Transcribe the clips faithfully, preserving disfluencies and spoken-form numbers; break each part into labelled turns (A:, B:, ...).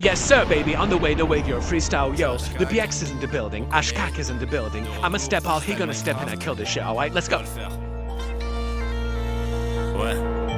A: Yes sir baby, on the way to wave your freestyle yo. The B X is in the building, Ashkak is in the building. I'ma step out, he gonna step in and kill this shit, alright? Let's go.
B: Ouais.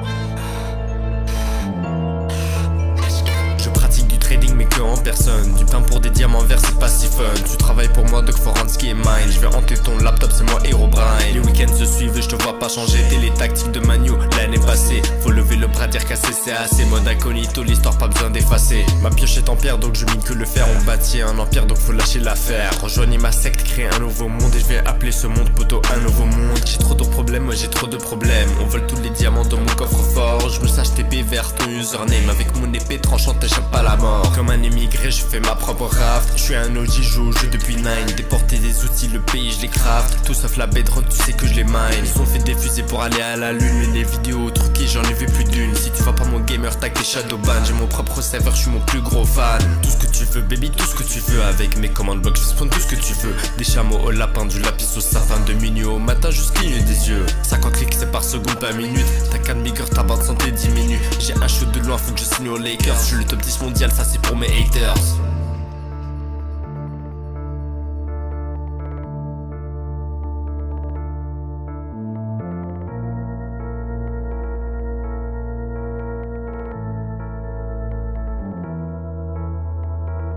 B: Je pratique du trading mais que en personne. Du pain pour des diamants verts c'est pas si fun. Tu travailles pour moi donc faut rendre ce qui est mine. Je vais hanter ton laptop c'est moi Herobrine. Les week-ends se suivent et je te vois pas changer. T'es les tactiques de Manu l'année passée. Faut lever le bras dire qu'assez c'est assez. Mode incognito l'histoire pas besoin d'effacer. Ma pioche est en pierre donc je mine que le fer. On bâtit un empire donc faut lâcher l'affaire. Rejoignez ma secte, créer un nouveau monde. Et je vais appeler ce monde poteau un nouveau monde. J'ai trop de problèmes, moi j'ai trop de problèmes. On vole tous les diamants dans mon coffre-fort. Je me sache T P vers ton username. Avec mon épée tranchante t'échappes pas la mort. Comme un émigré je fais ma propre raft. Je suis un O G, joue au jeu depuis nine. Déporter des outils, le pays je les craft. Tout sauf la bedrock, tu sais que je les mine. Ils ont fait des fusées pour aller à la lune. Mais les vidéos truquées j'en ai vu plus d'une. Si tu vois pas mon gamer tag tes shadowban. J'ai mon propre serveur, je suis mon plus gros fan. Tout ce que tu veux baby, tout ce que tu veux. Avec mes commandes blocs, je spawn tout ce que tu veux. Des chameaux au lapin, du lapis au sapin. De minuit au matin jusqu'à cligner des yeux. Cinquante clics c'est par seconde, pas minute. T'as qu'un migreur, ta barre de santé diminue. J'ai un shoot de loin, faut que je signe aux Lakers. Je suis le top dix mondial, ça c'est pour mes haters.